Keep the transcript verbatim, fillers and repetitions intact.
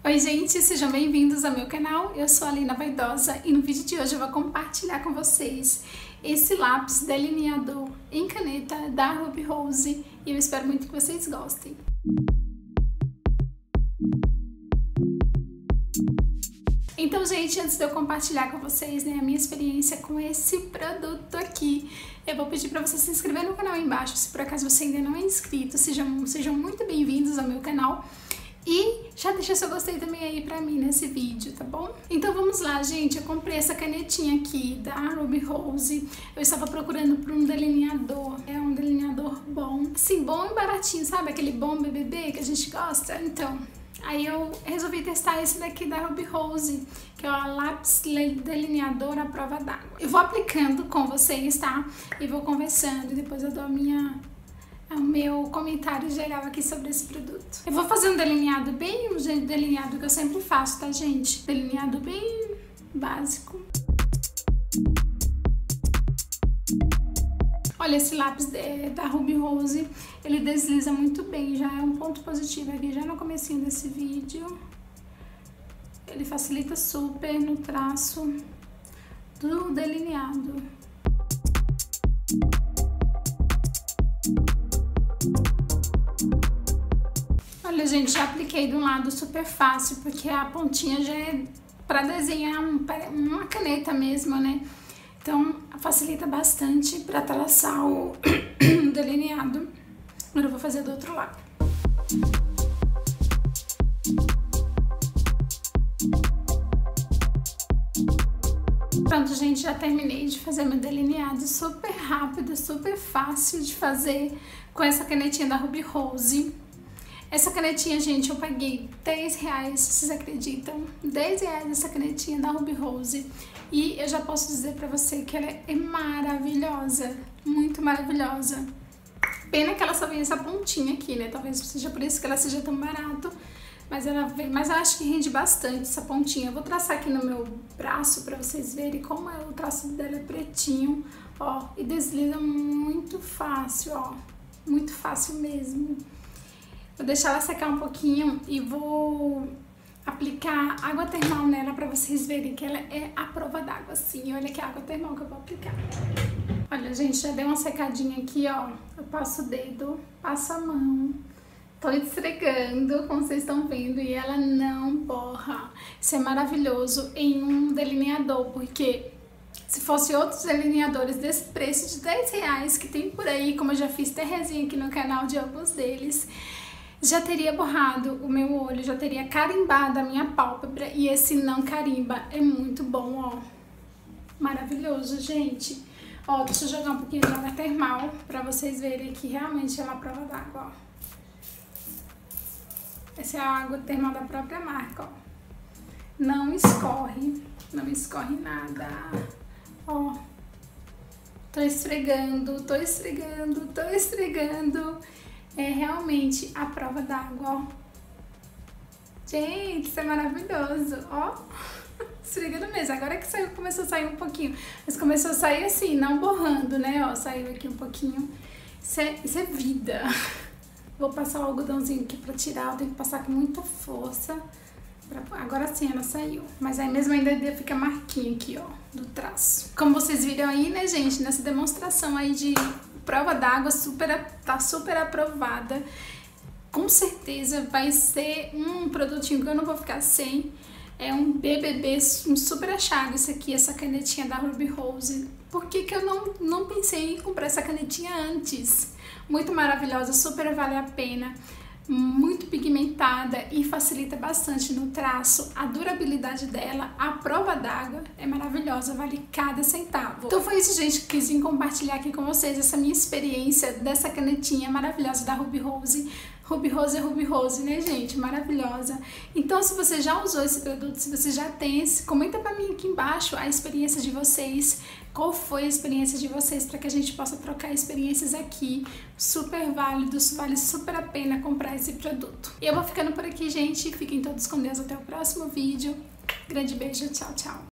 Oi gente, sejam bem-vindos ao meu canal, eu sou a Lina Vaidosa e no vídeo de hoje eu vou compartilhar com vocês esse lápis delineador em caneta da Ruby Rose e eu espero muito que vocês gostem. Então gente, antes de eu compartilhar com vocês, né, a minha experiência com esse produto aqui, eu vou pedir para você se inscrever no canal aí embaixo, se por acaso você ainda não é inscrito, sejam, sejam muito bem-vindos ao meu canal. E já deixa seu gostei também aí pra mim nesse vídeo, tá bom? Então vamos lá, gente. Eu comprei essa canetinha aqui da Ruby Rose. Eu estava procurando por um delineador. É um delineador bom. Assim, bom e baratinho, sabe? Aquele bom B B B que a gente gosta. Então, aí eu resolvi testar esse daqui da Ruby Rose, que é o lápis delineador à prova d'água. Eu vou aplicando com vocês, tá? E vou conversando e depois eu dou a minha... o meu comentário geral aqui sobre esse produto. Eu vou fazer um delineado bem, um delineado que eu sempre faço, tá, gente? Delineado bem básico. Olha, esse lápis da Ruby Rose, ele desliza muito bem, já é um ponto positivo aqui, já no comecinho desse vídeo. Ele facilita super no traço do delineado. Olha, gente, já apliquei de um lado super fácil, porque a pontinha já é para desenhar um, uma caneta mesmo, né? Então, facilita bastante para traçar o delineado. Agora eu vou fazer do outro lado. Pronto, gente, já terminei de fazer meu delineado super rápido, super fácil de fazer com essa canetinha da Ruby Rose. Essa canetinha, gente, eu paguei dez reais, vocês acreditam? dez reais essa canetinha da Ruby Rose. E eu já posso dizer pra você que ela é maravilhosa, muito maravilhosa. Pena que ela só vem essa pontinha aqui, né? Talvez seja por isso que ela seja tão barato. Mas ela vem, mas eu acho que rende bastante essa pontinha. Eu vou traçar aqui no meu braço pra vocês verem como é, o traço dela é pretinho, ó. E desliza muito fácil, ó. Muito fácil mesmo. Vou deixar ela secar um pouquinho e vou aplicar água termal nela pra vocês verem que ela é a prova d'água, assim. Olha que água termal que eu vou aplicar. Olha, gente, já deu uma secadinha aqui, ó. Eu passo o dedo, passo a mão, tô esfregando, como vocês estão vendo, e ela não borra. Isso é maravilhoso em um delineador, porque se fosse outros delineadores desse preço de dez reais que tem por aí, como eu já fiz até resenha aqui no canal de alguns deles, já teria borrado o meu olho, já teria carimbado a minha pálpebra, e esse não carimba, é muito bom, ó. Maravilhoso, gente. Ó, deixa eu jogar um pouquinho de água termal pra vocês verem que realmente é uma prova d'água, ó. Essa é a água termal da própria marca, ó. Não escorre, não escorre nada, ó. Tô esfregando, tô esfregando, tô esfregando. É realmente a prova d'água, ó. Gente, isso é maravilhoso, ó. Esfregando mesmo. Agora que saiu, começou a sair um pouquinho. Mas começou a sair assim, não borrando, né? Ó, saiu aqui um pouquinho. Isso é, isso é vida. Vou passar o algodãozinho aqui pra tirar. Eu tenho que passar com muita força. Pra... Agora sim, ela saiu. Mas aí mesmo ainda fica marquinha aqui, ó, do traço. Como vocês viram aí, né, gente? Nessa demonstração aí de prova d'água, super, tá super aprovada. Com certeza vai ser um produtinho que eu não vou ficar sem. É um B B B, um super achado isso aqui, essa canetinha da Ruby Rose. Por que que eu não, não pensei em comprar essa canetinha antes? Muito maravilhosa, super vale a pena. Muito pigmentada e facilita bastante no traço. A durabilidade dela, a prova d'água é maravilhosa, vale cada centavo. Então foi isso, gente, que quis vir compartilhar aqui com vocês essa minha experiência dessa canetinha maravilhosa da Ruby Rose. Ruby Rose é Ruby Rose, né, gente? Maravilhosa. Então, se você já usou esse produto, se você já tem esse, comenta pra mim aqui embaixo a experiência de vocês. Qual foi a experiência de vocês para que a gente possa trocar experiências aqui. Super válidos, vale super a pena comprar esse produto. E eu vou ficando por aqui, gente. Fiquem todos com Deus até o próximo vídeo. Grande beijo, tchau, tchau.